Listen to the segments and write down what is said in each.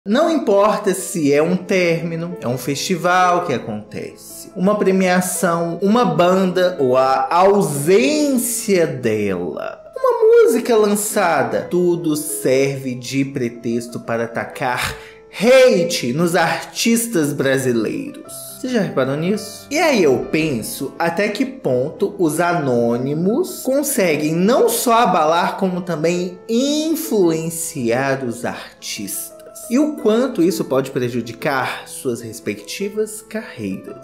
Não importa se é um término, é um festival que acontece, uma premiação, uma banda ou a ausência dela. Uma música lançada, tudo serve de pretexto para atacar hate nos artistas brasileiros. Você já reparou nisso? E aí eu penso até que ponto os anônimos conseguem não só abalar, como também influenciar os artistas. E o quanto isso pode prejudicar suas respectivas carreiras.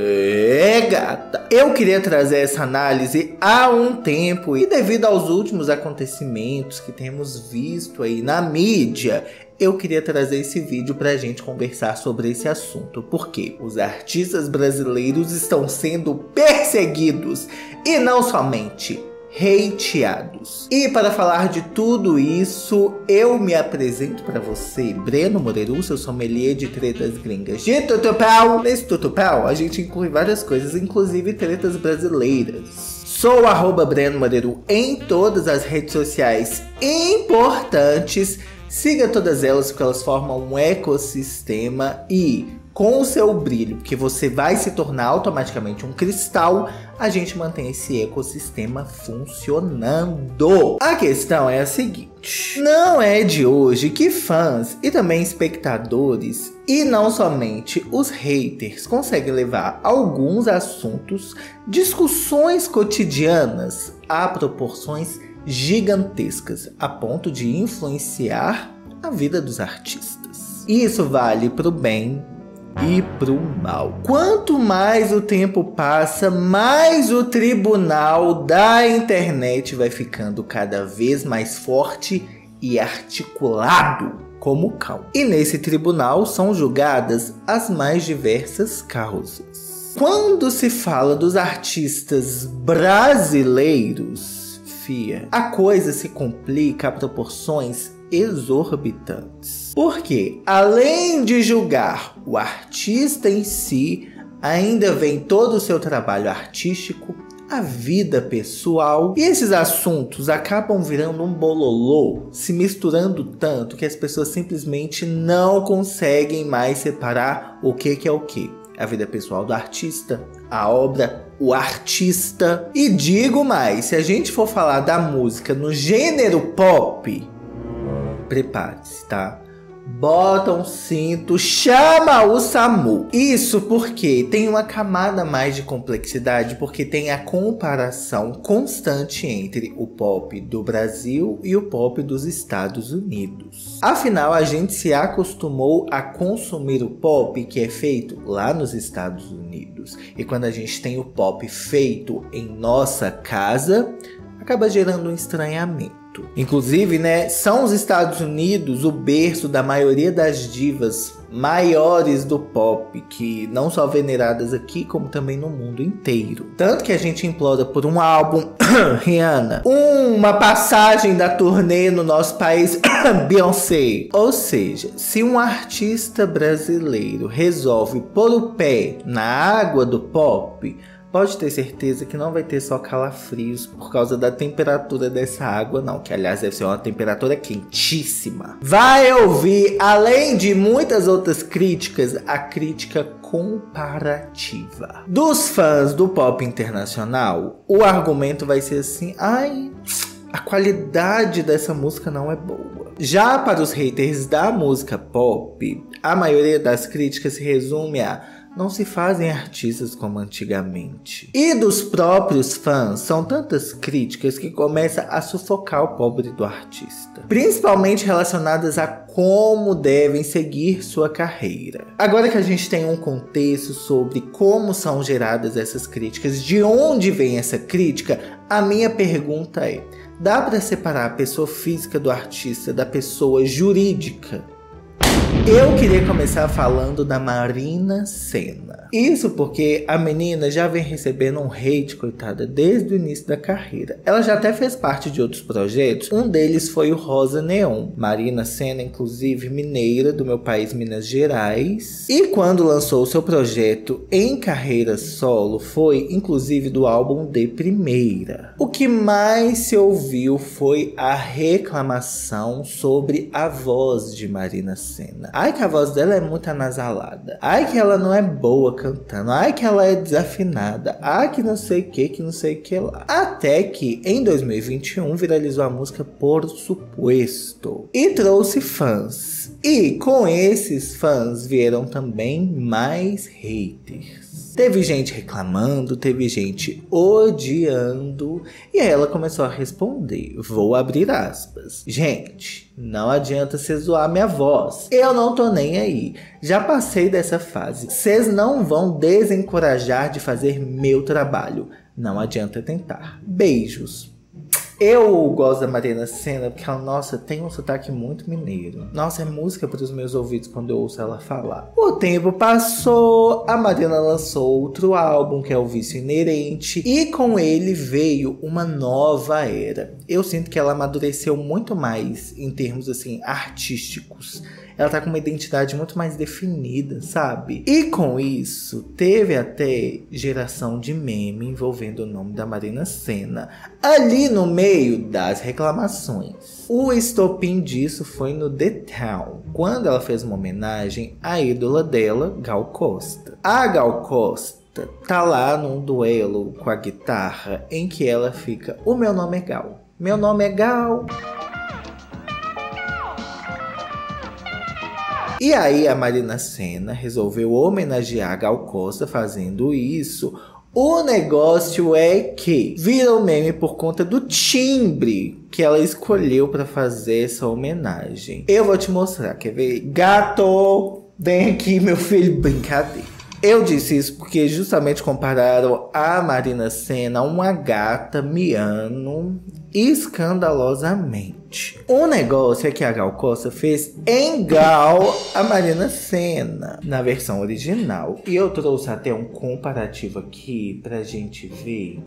Gata! Eu queria trazer essa análise há um tempo e devido aos últimos acontecimentos que temos visto aí na mídia, eu queria trazer esse vídeo pra gente conversar sobre esse assunto. Porque os artistas brasileiros estão sendo perseguidos e não somente hateados. E para falar de tudo isso, eu me apresento para você, Breno Moreru, seu sommelier de tretas gringas de Tutupau. Nesse Tutupau, a gente inclui várias coisas, inclusive tretas brasileiras. Sou @Breno Moreru em todas as redes sociais importantes. Siga todas elas porque elas formam um ecossistema e com o seu brilho, que você vai se tornar automaticamente um cristal, a gente mantém esse ecossistema funcionando. A questão é a seguinte: não é de hoje que fãs e também espectadores, e não somente os haters, conseguem levar alguns assuntos, discussões cotidianas, a proporções gigantescas, a ponto de influenciar a vida dos artistas. Isso vale pro bem e pro mal. Quanto mais o tempo passa, mais o tribunal da internet vai ficando cada vez mais forte e articulado como cão. E nesse tribunal são julgadas as mais diversas causas. Quando se fala dos artistas brasileiros, a coisa se complica a proporções exorbitantes. Porque, além de julgar o artista em si, ainda vem todo o seu trabalho artístico, a vida pessoal. E esses assuntos acabam virando um bololô, se misturando tanto que as pessoas simplesmente não conseguem mais separar o que é o que. A vida pessoal do artista, a obra, o artista. E digo mais, se a gente for falar da música no gênero pop, prepare-se, tá? Bota um cinto, chama o SAMU. Isso porque tem uma camada mais de complexidade, porque tem a comparação constante entre o pop do Brasil e o pop dos Estados Unidos. Afinal, a gente se acostumou a consumir o pop que é feito lá nos Estados Unidos. E quando a gente tem o pop feito em nossa casa, acaba gerando um estranhamento. Inclusive, né, são os Estados Unidos o berço da maioria das divas maiores do pop, que não só veneradas aqui, como também no mundo inteiro. Tanto que a gente implora por um álbum, Rihanna, uma passagem da turnê no nosso país, Beyoncé. Ou seja, se um artista brasileiro resolve pôr o pé na água do pop, pode ter certeza que não vai ter só calafrios por causa da temperatura dessa água, não. Que, aliás, deve ser uma temperatura quentíssima. Vai ouvir, além de muitas outras críticas, a crítica comparativa. Dos fãs do pop internacional, o argumento vai ser assim: ai, a qualidade dessa música não é boa. Já para os haters da música pop, a maioria das críticas se resume a: não se fazem artistas como antigamente. E dos próprios fãs, são tantas críticas que começa a sufocar o pobre do artista. Principalmente relacionadas a como devem seguir sua carreira. Agora que a gente tem um contexto sobre como são geradas essas críticas, de onde vem essa crítica, a minha pergunta é: dá para separar a pessoa física do artista da pessoa jurídica? Eu queria começar falando da Marina Sena. Isso porque a menina já vem recebendo um hate, coitada, desde o início da carreira. Ela já até fez parte de outros projetos. Um deles foi o Rosa Neon. Marina Sena, inclusive, mineira do meu país, Minas Gerais. E quando lançou o seu projeto em carreira solo, foi inclusive do álbum De Primeira. O que mais se ouviu foi a reclamação sobre a voz de Marina Sena. Sena. Ai, que a voz dela é muito anasalada. Ai, que ela não é boa cantando. Ai, que ela é desafinada. Ai, que não sei o que não sei o que lá. Até que, em 2021, viralizou a música Por Supuesto. E trouxe fãs. E com esses fãs vieram também mais haters. Teve gente reclamando, teve gente odiando. E aí ela começou a responder. Vou abrir aspas. Gente, não adianta cê zoar minha voz. Eu não tô nem aí. Já passei dessa fase. Vocês não vão desencorajar de fazer meu trabalho. Não adianta tentar. Beijos. Eu gosto da Marina Sena porque ela, nossa, tem um sotaque muito mineiro. Nossa, é música para os meus ouvidos quando eu ouço ela falar. O tempo passou, a Marina lançou outro álbum, que é O Vício Inerente. E com ele veio uma nova era. Eu sinto que ela amadureceu muito mais em termos, assim, artísticos. Ela tá com uma identidade muito mais definida, sabe? E com isso, teve até geração de meme envolvendo o nome da Marina Sena ali no meio das reclamações. O estopim disso foi no The Town, quando ela fez uma homenagem à ídola dela, Gal Costa. A Gal Costa tá lá num duelo com a guitarra em que ela fica: o meu nome é Gal. Meu nome é Gal. E aí a Marina Sena resolveu homenagear a Gal Costa fazendo isso. O negócio é que virou meme por conta do timbre que ela escolheu para fazer essa homenagem. Eu vou te mostrar, quer ver? Gato, vem aqui, meu filho, brincadeira. Eu disse isso porque justamente compararam a Marina Sena a uma gata miando escandalosamente. O negócio é que a Gal Costa fez igual a Marina Sena na versão original. E eu trouxe até um comparativo aqui pra gente ver.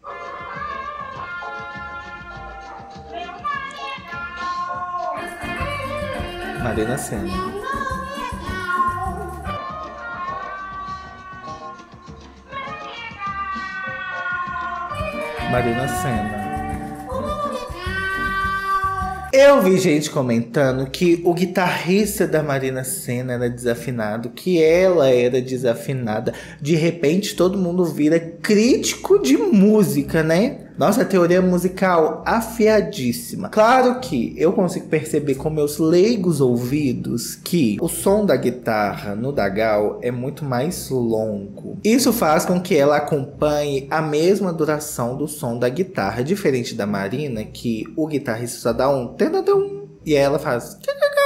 Marina Sena. Marina Sena. Eu vi gente comentando que o guitarrista da Marina Sena era desafinado, que ela era desafinada. De repente todo mundo vira crítico de música, né? Nossa, teoria musical afiadíssima. Claro que eu consigo perceber com meus leigos ouvidos que o som da guitarra no da Gal é muito mais longo. Isso faz com que ela acompanhe a mesma duração do som da guitarra, diferente da Marina, que o guitarrista só dá um e aí ela faz.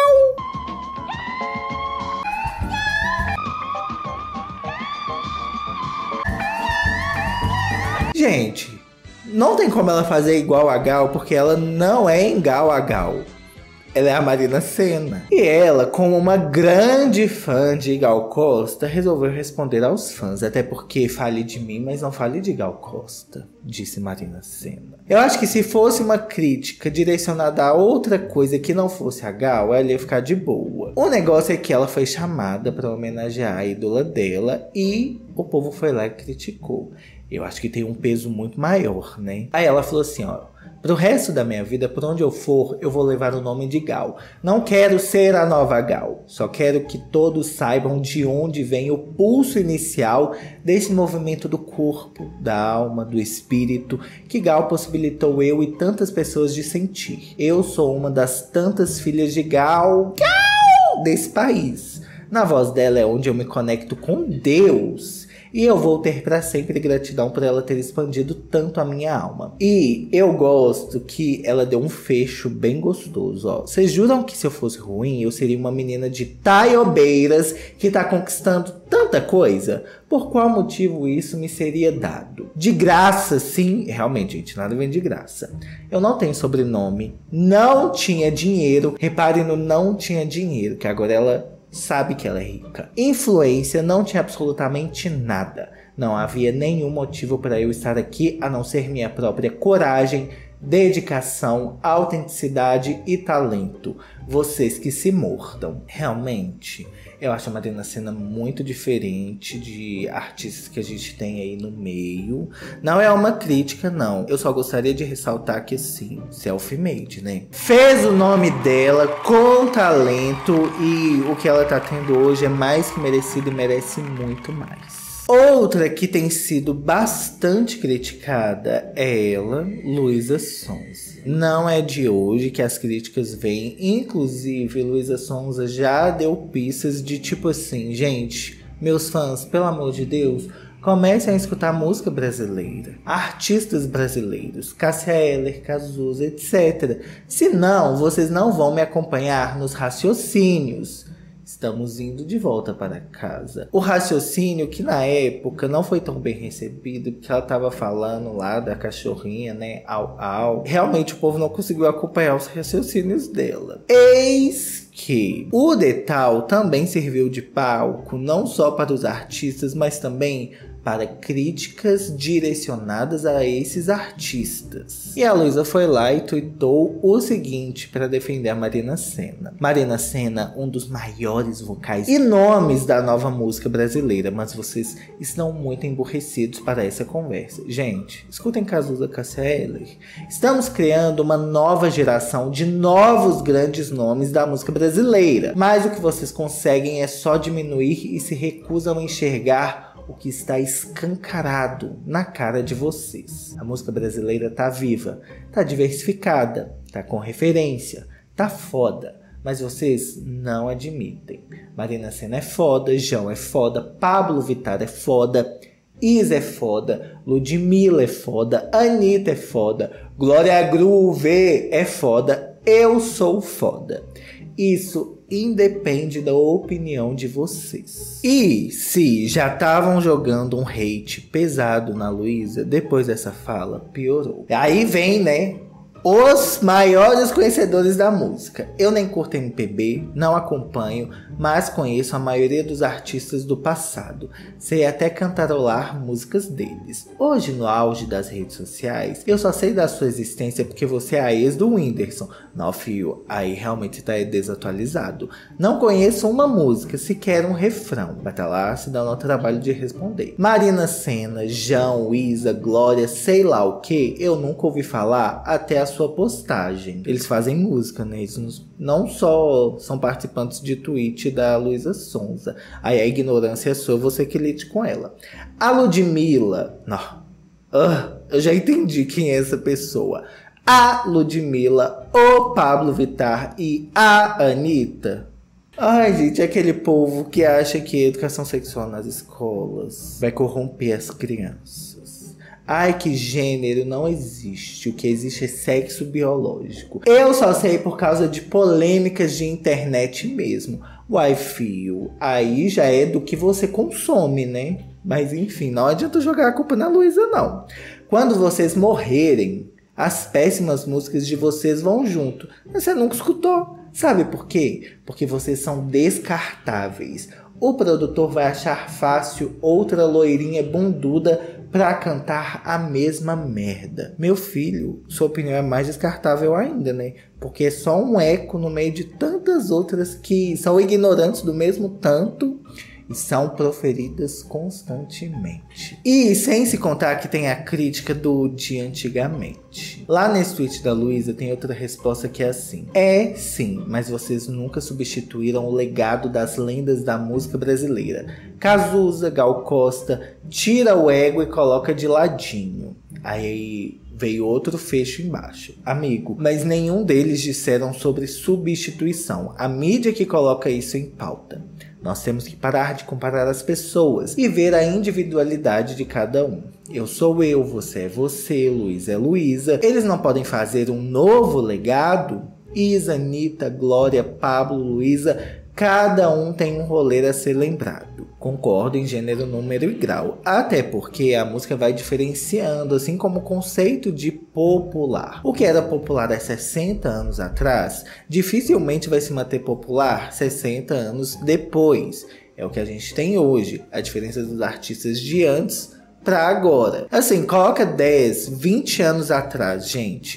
Gente, não tem como ela fazer igual a Gal, porque ela não é igual a Gal. Ela é a Marina Sena. E ela, como uma grande fã de Gal Costa, resolveu responder aos fãs. Até porque fale de mim, mas não fale de Gal Costa, disse Marina Sena. Eu acho que se fosse uma crítica direcionada a outra coisa que não fosse a Gal, ela ia ficar de boa. O negócio é que ela foi chamada para homenagear a ídola dela e o povo foi lá e criticou. Eu acho que tem um peso muito maior, né? Aí ela falou assim, ó: pro resto da minha vida, por onde eu for, eu vou levar o nome de Gal. Não quero ser a nova Gal. Só quero que todos saibam de onde vem o pulso inicial desse movimento do corpo, da alma, do espírito, que Gal possibilitou eu e tantas pessoas de sentir. Eu sou uma das tantas filhas de Gal desse país. Na voz dela é onde eu me conecto com Deus. E eu vou ter para sempre gratidão por ela ter expandido tanto a minha alma. E eu gosto que ela deu um fecho bem gostoso, ó. Vocês juram que se eu fosse ruim, eu seria uma menina de taiobeiras que tá conquistando tanta coisa? Por qual motivo isso me seria dado? De graça, sim. Realmente, gente, nada vem de graça. Eu não tenho sobrenome, não tinha dinheiro. Reparem no não tinha dinheiro, que agora ela sabe que ela é rica. Influência, não tinha absolutamente nada. Não havia nenhum motivo para eu estar aqui a não ser minha própria coragem, dedicação, autenticidade e talento. Vocês que se mordam. Realmente, eu acho a Marina Sena muito diferente de artistas que a gente tem aí no meio. Não é uma crítica, não. Eu só gostaria de ressaltar que, sim, self-made, né? Fez o nome dela com talento e o que ela tá tendo hoje é mais que merecido e merece muito mais. Outra que tem sido bastante criticada é ela, Luísa Sonza. Não é de hoje que as críticas vêm. Inclusive, Luísa Sonza já deu pistas de tipo assim, gente, meus fãs, pelo amor de Deus, comecem a escutar música brasileira, artistas brasileiros, Cássia Eller, Cazuza, etc. Senão, vocês não vão me acompanhar nos raciocínios. Estamos indo de volta para casa. O raciocínio que na época não foi tão bem recebido, porque ela tava falando lá da cachorrinha, né? Au, au. Realmente o povo não conseguiu acompanhar os raciocínios dela. Eis que o Detal também serviu de palco, não só para os artistas, mas também para críticas direcionadas a esses artistas. E a Luísa foi lá e tweetou o seguinte para defender a Marina Sena. Marina Sena, um dos maiores vocais e nomes da nova música brasileira, mas vocês estão muito emburrecidos para essa conversa. Gente, escutem Cazuza, Cássia Eller. Estamos criando uma nova geração de novos grandes nomes da música brasileira, mas o que vocês conseguem é só diminuir e se recusam a enxergar o que está escancarado na cara de vocês. A música brasileira tá viva, tá diversificada, tá com referência, tá foda, mas vocês não admitem. Marina Sena é foda, João é foda, Pablo Vittar é foda, Isa é foda, Ludmilla é foda, Anitta é foda, Glória Groove é foda, eu sou foda. Isso independe da opinião de vocês. E se já estavam jogando um hate pesado na Luísa, depois dessa fala, piorou. Aí vem, né, os maiores conhecedores da música. Eu nem curto MPB, não acompanho, mas conheço a maioria dos artistas do passado. Sei até cantarolar músicas deles. Hoje, no auge das redes sociais, eu só sei da sua existência porque você é a ex do Whindersson. Não, fio, aí realmente tá desatualizado. Não conheço uma música, sequer um refrão. Vai tá lá se dando ao trabalho de responder. Marina Sena, João, Isa, Glória, sei lá o que, eu nunca ouvi falar até a sua postagem. Eles fazem música, né? Eles não só são participantes de tweet da Luísa Sonza. Aí a ignorância é sua, você que lide com ela. A Ludmilla, não. Eu já entendi quem é essa pessoa. A Ludmilla, o Pablo Vittar e a Anitta. Ai, gente, é aquele povo que acha que a educação sexual nas escolas vai corromper as crianças. Ai, que gênero não existe. O que existe é sexo biológico. Eu só sei por causa de polêmicas de internet mesmo. Uai, fio, aí já é do que você consome, né? Mas enfim, não adianta jogar a culpa na Luísa, não. Quando vocês morrerem, as péssimas músicas de vocês vão junto. Mas você nunca escutou. Sabe por quê? Porque vocês são descartáveis. O produtor vai achar fácil outra loirinha bunduda pra cantar a mesma merda. Meu filho, sua opinião é mais descartável ainda, né? Porque é só um eco no meio de tantas outras que são ignorantes do mesmo tanto e são proferidas constantemente. E sem se contar que tem a crítica do de antigamente. Lá nesse tweet da Luísa tem outra resposta que é assim: é sim, mas vocês nunca substituíram o legado das lendas da música brasileira. Cazuza, Gal Costa, tira o ego e coloca de ladinho. Aí veio outro fecho embaixo. Amigo, mas nenhum deles disseram sobre substituição. A mídia que coloca isso em pauta. Nós temos que parar de comparar as pessoas e ver a individualidade de cada um. Eu sou eu, você é você, Luísa é Luísa. Eles não podem fazer um novo legado? Isa, Anitta, Glória, Pablo, Luísa, cada um tem um rolê a ser lembrado. Concordo em gênero, número e grau. Até porque a música vai diferenciando, assim como o conceito de popular. O que era popular há 60 anos atrás, dificilmente vai se manter popular 60 anos depois. É o que a gente tem hoje. A diferença dos artistas de antes para agora. Assim, coloca 10, 20 anos atrás, gente.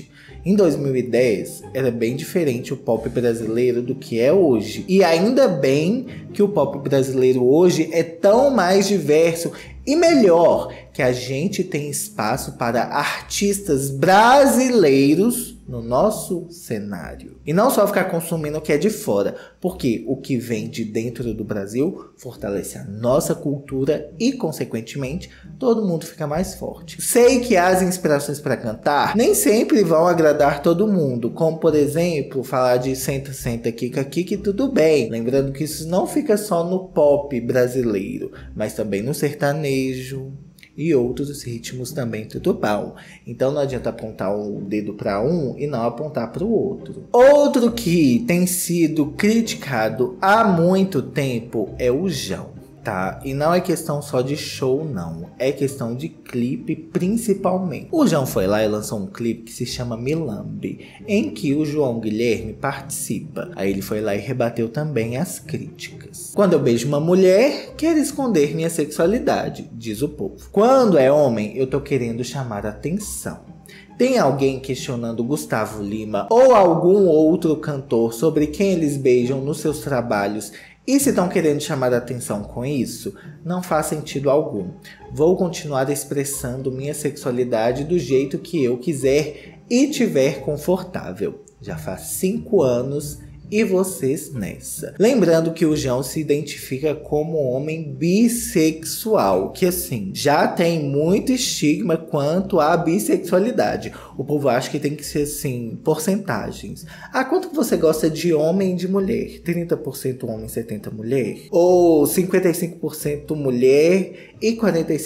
Em 2010, era bem diferente o pop brasileiro do que é hoje. E ainda bem que o pop brasileiro hoje é tão mais diverso e melhor, que a gente tem espaço para artistas brasileiros no nosso cenário. E não só ficar consumindo o que é de fora, porque o que vem de dentro do Brasil fortalece a nossa cultura e, consequentemente, todo mundo fica mais forte. Sei que as inspirações para cantar nem sempre vão agradar todo mundo, como, por exemplo, falar de senta, senta, quica, quica e tudo bem. Lembrando que isso não fica só no pop brasileiro, mas também no sertanejo e outros ritmos também tudo bom. Então não adianta apontar o dedo para um e não apontar para o outro. Outro que tem sido criticado há muito tempo é o Jão, tá? E não é questão só de show, não. É questão de clipe, principalmente. O Jão foi lá e lançou um clipe que se chama Milambe, em que o João Guilherme participa. Aí ele foi lá e rebateu também as críticas. Quando eu beijo uma mulher, quero esconder minha sexualidade, diz o povo. Quando é homem, eu tô querendo chamar atenção. Tem alguém questionando Gustavo Lima ou algum outro cantor sobre quem eles beijam nos seus trabalhos e se estão querendo chamar a atenção com isso? Não faz sentido algum. Vou continuar expressando minha sexualidade do jeito que eu quiser e tiver confortável. Já faz 5 anos e vocês nessa. Lembrando que o Jão se identifica como homem bissexual, que assim, já tem muito estigma quanto à bissexualidade. O povo acha que tem que ser assim, porcentagens. Ah, quanto que você gosta de homem e de mulher? 30% homem, 70% mulher? Ou 55% mulher e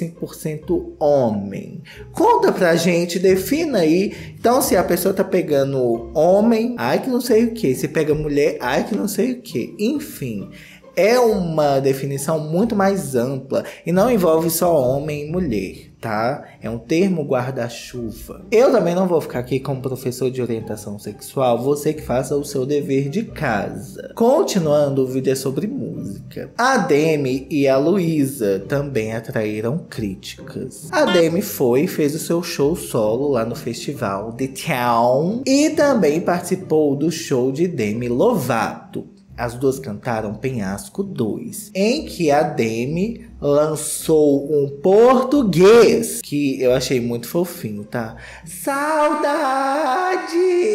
45% homem? Conta pra gente, defina aí. Então, se a pessoa tá pegando homem, ai que não sei o que. Se pega mulher, ai que não sei o que. Enfim, é uma definição muito mais ampla e não envolve só homem e mulher, tá? É um termo guarda-chuva. Eu também não vou ficar aqui como professor de orientação sexual, você que faça o seu dever de casa. Continuando, o vídeo é sobre música. A Demi e a Luísa também atraíram críticas. A Demi fez o seu show solo lá no festival The Town e também participou do show de Demi Lovato. As duas cantaram Penhasco 2, em que a Demi lançou um português que eu achei muito fofinho, tá? Saudade!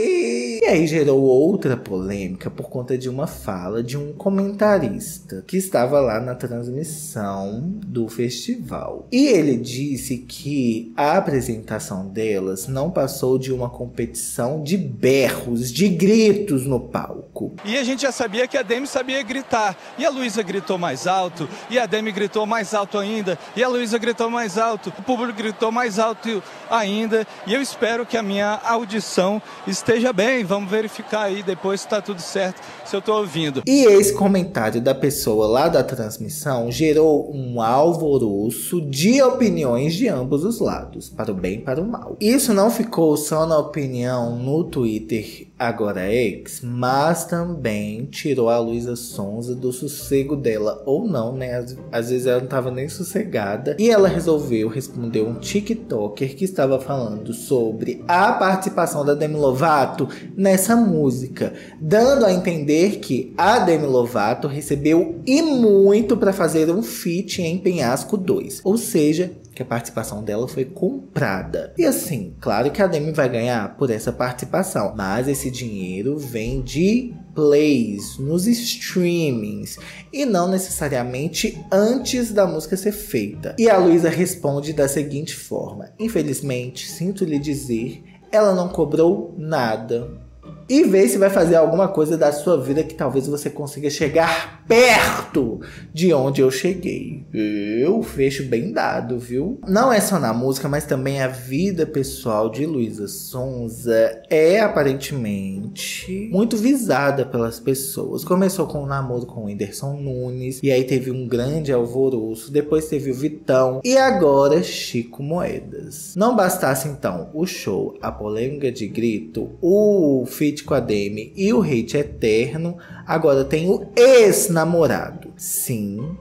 E aí gerou outra polêmica por conta de uma fala de um comentarista que estava lá na transmissão do festival. E ele disse que a apresentação delas não passou de uma competição de berros, de gritos no palco. E a gente já sabia que a Demi sabia gritar. E a Luísa gritou mais alto, e a Demi gritou mais alto ainda, e a Luísa gritou mais alto, o público gritou mais alto ainda, e eu espero que a minha audição esteja bem. Vamos verificar aí depois se tá tudo certo, se eu tô ouvindo. E esse comentário da pessoa lá da transmissão gerou um alvoroço de opiniões de ambos os lados, para o bem e para o mal. Isso não ficou só na opinião no Twitter, agora X, mas também tirou a Luísa Sonza do sossego dela, ou não, né? Às vezes ela não tava nem sossegada. E ela resolveu responder um TikToker que estava falando sobre a participação da Demi Lovato nessa música, dando a entender que a Demi Lovato recebeu e muito para fazer um feat em Penhasco 2. Ou seja, que a participação dela foi comprada. E assim, claro que a Demi vai ganhar por essa participação, mas esse dinheiro vem de plays nos streamings e não necessariamente antes da música ser feita. E a Luísa responde da seguinte forma: infelizmente, sinto lhe dizer, ela não cobrou nada. E vê se vai fazer alguma coisa da sua vida que talvez você consiga chegar perto de onde eu cheguei. Eu fecho bem dado, viu? Não é só na música, mas também a vida pessoal de Luísa Sonza é aparentemente muito visada pelas pessoas. Começou com um namoro com o Whindersson Nunes, e aí teve um grande alvoroço, depois teve o Vitão e agora Chico Moedas. Não bastasse então o show, a polêmica de grito, o feat com a Demi e o hate eterno, agora tem o ex-namorado. Sim,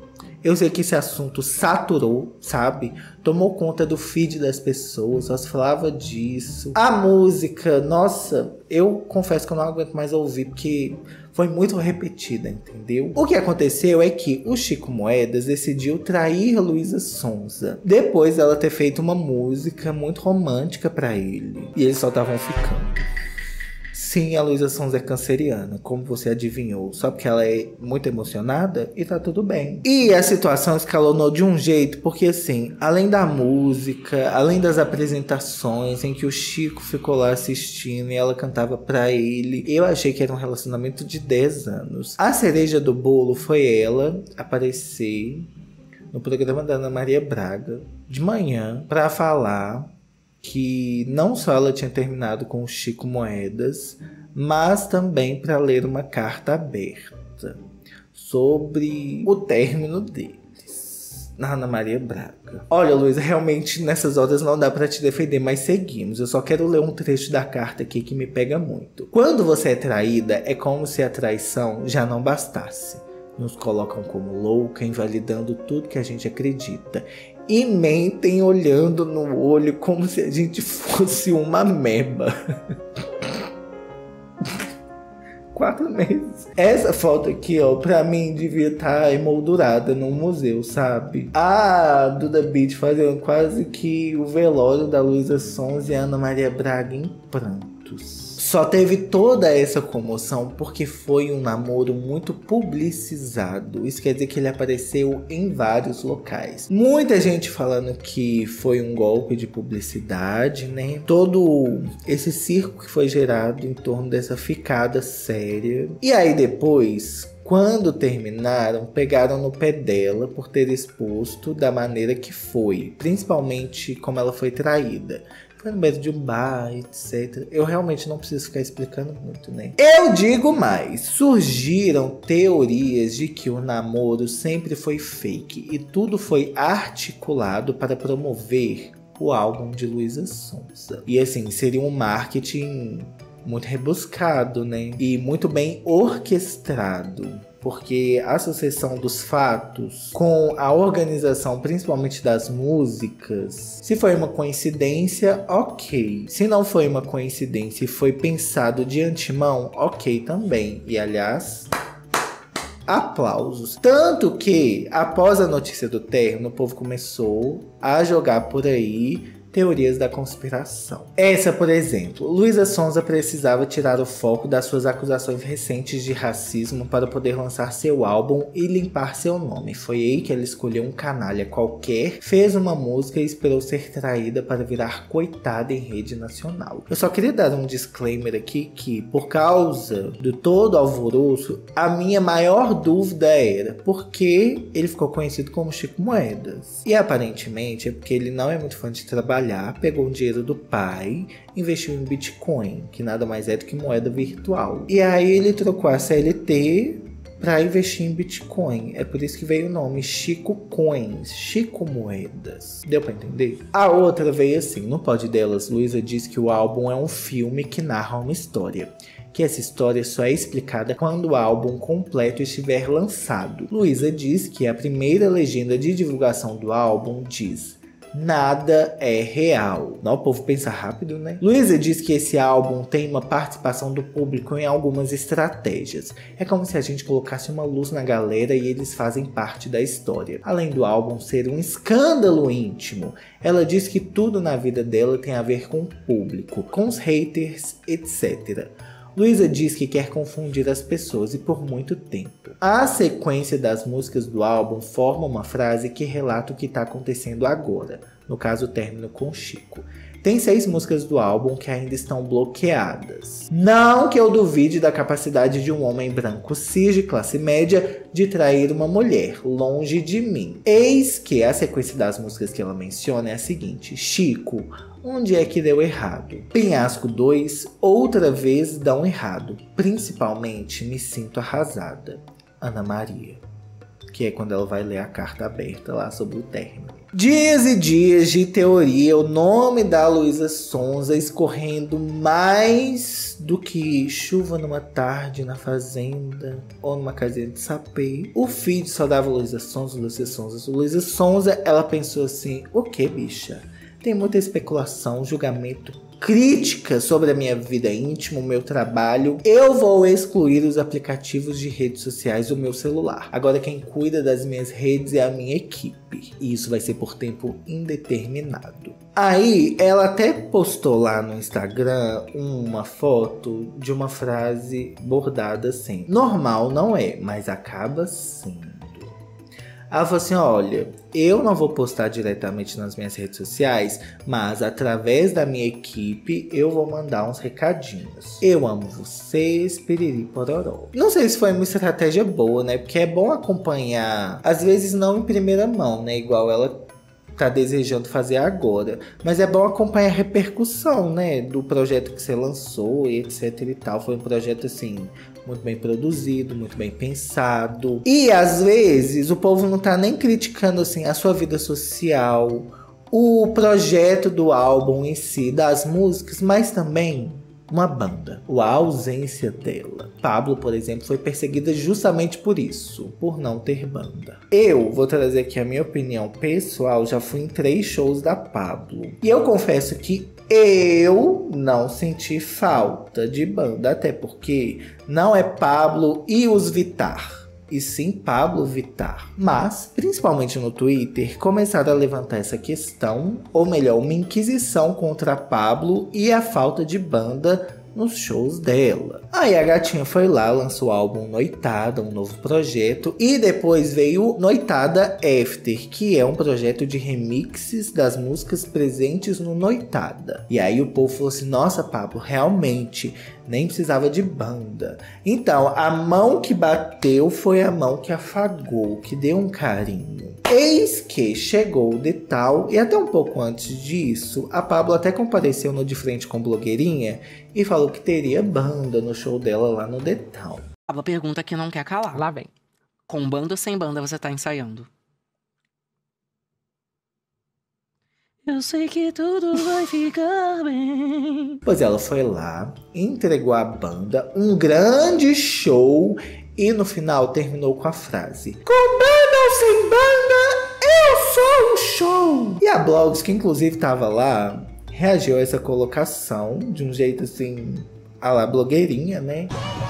Eu sei que esse assunto saturou, sabe? Tomou conta do feed das pessoas, só se falava disso. A música, nossa, eu confesso que eu não aguento mais ouvir, porque foi muito repetida, entendeu? O que aconteceu é que o Chico Moedas decidiu trair Luísa Sonza, depois dela ter feito uma música muito romântica pra ele. E eles só estavam ficando. Sim, a Luísa Sonza é canceriana, como você adivinhou, só porque ela é muito emocionada e tá tudo bem. E a situação escalonou de um jeito, porque assim, além da música, além das apresentações em que o Chico ficou lá assistindo e ela cantava pra ele, eu achei que era um relacionamento de 10 anos. A cereja do bolo foi ela aparecer no programa da Ana Maria Braga, de manhã, pra falar que não só ela tinha terminado com o Chico Moedas, mas também para ler uma carta aberta sobre o término deles, na Ana Maria Braga. Olha, Luísa, realmente nessas horas não dá para te defender, mas seguimos. Eu só quero ler um trecho da carta aqui que me pega muito. Quando você é traída, é como se a traição já não bastasse. Nos colocam como louca, invalidando tudo que a gente acredita. E mentem olhando no olho como se a gente fosse uma ameba. 4 meses. Essa foto aqui, ó, pra mim devia estar emoldurada num museu, sabe? A Duda Beat fazendo quase que o velório da Luísa Sonza e a Ana Maria Braga em prantos. Só teve toda essa comoção porque foi um namoro muito publicizado. Isso quer dizer que ele apareceu em vários locais. Muita gente falando que foi um golpe de publicidade, né? Todo esse circo que foi gerado em torno dessa ficada séria. E aí depois, quando terminaram, pegaram no pé dela por ter exposto da maneira que foi. Principalmente como ela foi traída. Foi no meio de um bar, etc. Eu realmente não preciso ficar explicando muito, né? Eu digo mais. Surgiram teorias de que o namoro sempre foi fake. E tudo foi articulado para promover o álbum de Luísa Sonza. E assim, seria um marketing muito rebuscado, né? E muito bem orquestrado. Porque a sucessão dos fatos com a organização, principalmente das músicas, se foi uma coincidência, ok. Se não foi uma coincidência e foi pensado de antemão, ok também. E aliás, aplausos. Tanto que, após a notícia do término, o povo começou a jogar por aí teorias da conspiração. Essa, por exemplo, Luísa Sonza precisava tirar o foco das suas acusações recentes de racismo para poder lançar seu álbum e limpar seu nome. Foi aí que ela escolheu um canalha qualquer, fez uma música e esperou ser traída para virar coitada em rede nacional. Eu só queria dar um disclaimer aqui que, por causa do todo alvoroço, a minha maior dúvida era por que ele ficou conhecido como Chico Moedas. E aparentemente é porque ele não é muito fã de trabalhar, pegou o dinheiro do pai, investiu em Bitcoin, que nada mais é do que moeda virtual. E aí ele trocou a CLT para investir em Bitcoin. É por isso que veio o nome Chico Coins, Chico Moedas. Deu para entender? A outra veio assim, no pod delas, Luísa diz que o álbum é um filme que narra uma história. Que essa história só é explicada quando o álbum completo estiver lançado. Luísa diz que a primeira legenda de divulgação do álbum diz: nada é real. Não, o povo pensa rápido, né? Luísa diz que esse álbum tem uma participação do público em algumas estratégias. É como se a gente colocasse uma luz na galera e eles fazem parte da história. Além do álbum ser um escândalo íntimo, ela diz que tudo na vida dela tem a ver com o público, com os haters, etc. Luísa diz que quer confundir as pessoas e por muito tempo. A sequência das músicas do álbum forma uma frase que relata o que está acontecendo agora, no caso o término com Chico. Tem 6 músicas do álbum que ainda estão bloqueadas. Não que eu duvide da capacidade de um homem branco cis de classe média de trair uma mulher, longe de mim. Eis que a sequência das músicas que ela menciona é a seguinte: Chico, onde é que deu errado? Penhasco 2, outra vez dão errado. Principalmente me sinto arrasada. Ana Maria. Que é quando ela vai ler a carta aberta lá sobre o término. Dias e dias de teoria, o nome da Luísa Sonza escorrendo mais do que chuva numa tarde na fazenda ou numa casinha de sapê. O feed só dava Luísa Sonza, Luísa Sonza, Luísa Sonza. Ela pensou assim, o que, bicha? Tem muita especulação, julgamento, crítica sobre a minha vida íntima, o meu trabalho. Eu vou excluir os aplicativos de redes sociais do meu celular. Agora quem cuida das minhas redes é a minha equipe. E isso vai ser por tempo indeterminado. Aí ela até postou lá no Instagram uma foto de uma frase bordada assim. Normal não é, mas acaba sendo. Ela falou assim, olha, eu não vou postar diretamente nas minhas redes sociais, mas através da minha equipe eu vou mandar uns recadinhos. Eu amo vocês, piriri pororó. Não sei se foi uma estratégia boa, né? Porque é bom acompanhar, às vezes não em primeira mão, né? Igual ela tá desejando fazer agora. Mas é bom acompanhar a repercussão, né? Do projeto que você lançou e etc e tal. Foi um projeto assim, muito bem produzido, muito bem pensado. E às vezes o povo não tá nem criticando assim a sua vida social, o projeto do álbum em si, das músicas, mas também uma banda, a ausência dela. Pablo, por exemplo, foi perseguida justamente por isso, por não ter banda. Eu vou trazer aqui a minha opinião pessoal, já fui em 3 shows da Pablo. E eu confesso que eu não senti falta de banda, até porque não é Pablo e os Vittar, e sim Pablo Vittar. Mas, principalmente no Twitter, começaram a levantar essa questão, ou melhor, uma inquisição contra a Pablo e a falta de banda nos shows dela. Aí a gatinha foi lá, lançou o álbum Noitada, um novo projeto, e depois veio Noitada After, que é um projeto de remixes das músicas presentes no Noitada. E aí o povo falou assim, nossa Pablo, realmente nem precisava de banda. Então a mão que bateu foi a mão que afagou, que deu um carinho. Eis que chegou o Detal, e até um pouco antes disso, a Pablo até compareceu no De Frente com Blogueirinha e falou que teria banda no show dela lá no Detal. A pergunta que não quer calar. Lá vem. Com banda ou sem banda você tá ensaiando? Eu sei que tudo vai ficar bem. Pois ela foi lá, entregou a banda, um grande show, e no final terminou com a frase: com banda ou sem banda, eu sou um show. E a Blogs, que inclusive tava lá, reagiu a essa colocação de um jeito assim, a lá blogueirinha, né?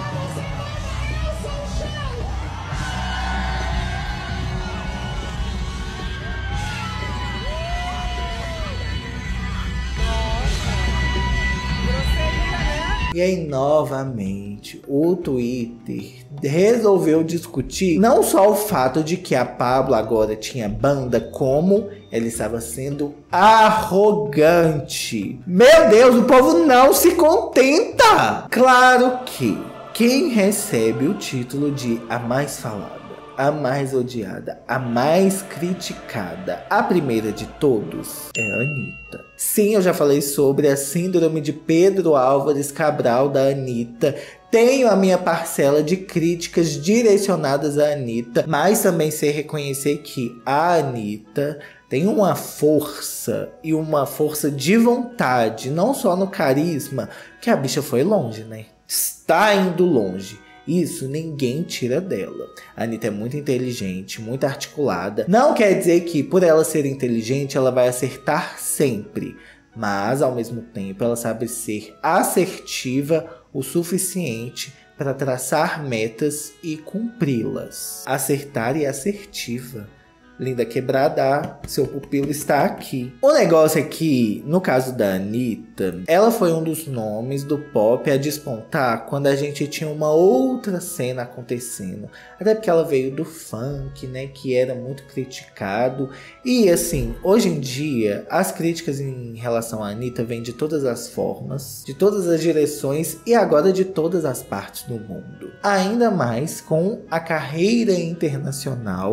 E aí, novamente, o Twitter resolveu discutir não só o fato de que a Pablo agora tinha banda, como ela estava sendo arrogante. Meu Deus, o povo não se contenta! Claro que quem recebe o título de a mais falada, a mais odiada, a mais criticada, a primeira de todos, é a Anitta. Sim, eu já falei sobre a síndrome de Pedro Álvares Cabral da Anitta. Tenho a minha parcela de críticas direcionadas à Anitta, mas também sei reconhecer que a Anitta tem uma força e uma força de vontade, não só no carisma, que a bicha foi longe, né? Está indo longe. Isso ninguém tira dela. A Anitta é muito inteligente, muito articulada. Não quer dizer que por ela ser inteligente ela vai acertar sempre. Mas ao mesmo tempo ela sabe ser assertiva o suficiente para traçar metas e cumpri-las. Acertar e assertiva. Linda quebrada, seu pupilo está aqui. O negócio é que, no caso da Anitta, ela foi um dos nomes do pop a despontar quando a gente tinha uma outra cena acontecendo. Até porque ela veio do funk, né, que era muito criticado. E assim, hoje em dia, as críticas em relação à Anitta vêm de todas as formas, de todas as direções e agora de todas as partes do mundo. Ainda mais com a carreira internacional.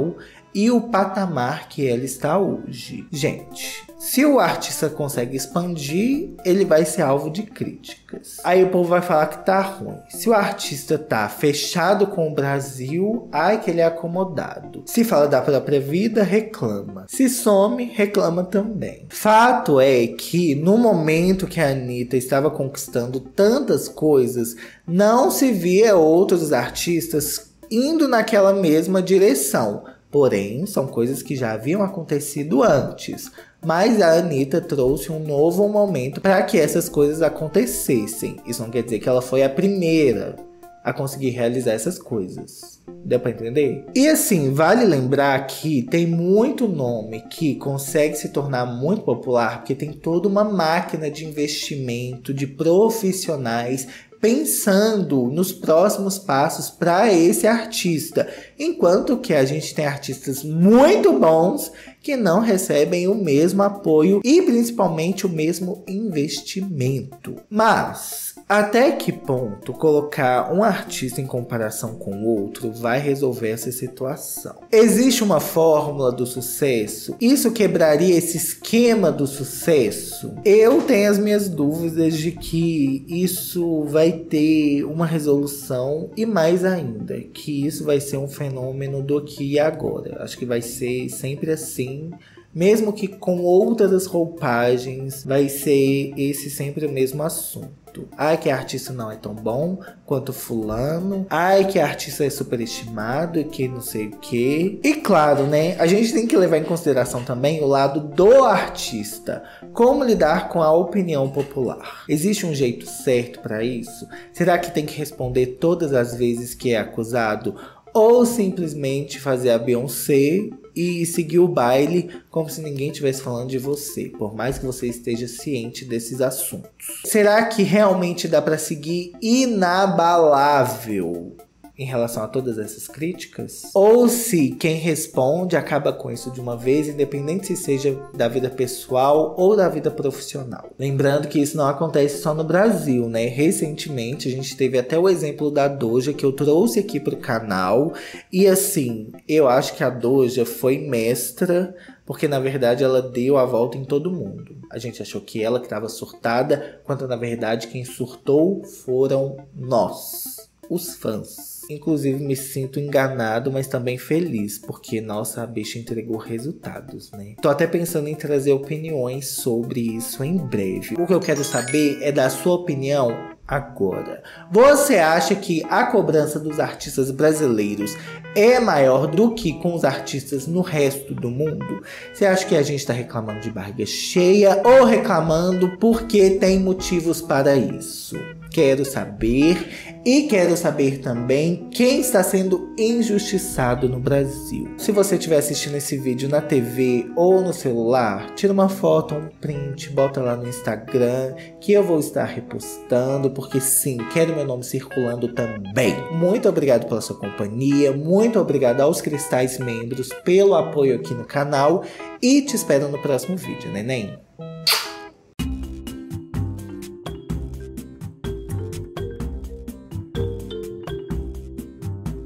e o patamar que ela está hoje. Gente, se o artista consegue expandir, ele vai ser alvo de críticas. Aí o povo vai falar que tá ruim. Se o artista tá fechado com o Brasil, ai que ele é acomodado. Se fala da própria vida, reclama. Se some, reclama também. Fato é que no momento que a Anitta estava conquistando tantas coisas, não se via outros artistas indo naquela mesma direção. Porém, são coisas que já haviam acontecido antes. Mas a Anitta trouxe um novo momento para que essas coisas acontecessem. Isso não quer dizer que ela foi a primeira a conseguir realizar essas coisas. Deu pra entender? E assim, vale lembrar que tem muito nome que consegue se tornar muito popular porque tem toda uma máquina de investimento, de profissionais pensando nos próximos passos para esse artista. Enquanto que a gente tem artistas muito bons que não recebem o mesmo apoio e principalmente o mesmo investimento. Mas até que ponto colocar um artista em comparação com o outro vai resolver essa situação? Existe uma fórmula do sucesso? Isso quebraria esse esquema do sucesso? Eu tenho as minhas dúvidas de que isso vai ter uma resolução e mais ainda, que isso vai ser um fenômeno do aqui e agora. Acho que vai ser sempre assim. Mesmo que com outras roupagens, vai ser esse sempre o mesmo assunto. Ai, que artista não é tão bom quanto fulano. Ai, que artista é superestimado e que não sei o que. E claro, né? A gente tem que levar em consideração também o lado do artista. Como lidar com a opinião popular? Existe um jeito certo para isso? Será que tem que responder todas as vezes que é acusado? Ou simplesmente fazer a Beyoncé e seguir o baile como se ninguém estivesse falando de você, por mais que você esteja ciente desses assuntos? Será que realmente dá para seguir inabalável em relação a todas essas críticas? Ou se quem responde acaba com isso de uma vez, independente se seja da vida pessoal ou da vida profissional? Lembrando que isso não acontece só no Brasil, né? Recentemente a gente teve até o exemplo da Doja, que eu trouxe aqui pro canal. E assim, eu acho que a Doja foi mestra, porque na verdade ela deu a volta em todo mundo. A gente achou que ela que estava surtada, quando na verdade quem surtou foram nós, os fãs. Inclusive me sinto enganado, mas também feliz, porque nossa, a bicha entregou resultados, né? Tô até pensando em trazer opiniões sobre isso em breve. O que eu quero saber é da sua opinião agora. Você acha que a cobrança dos artistas brasileiros é maior do que com os artistas no resto do mundo? Você acha que a gente tá reclamando de barriga cheia ou reclamando porque tem motivos para isso? Quero saber. E quero saber também quem está sendo injustiçado no Brasil. Se você estiver assistindo esse vídeo na TV ou no celular, tira uma foto, um print, bota lá no Instagram, que eu vou estar repostando, porque sim, quero meu nome circulando também. Muito obrigado pela sua companhia, muito obrigado aos Cristais membros pelo apoio aqui no canal e te espero no próximo vídeo, neném.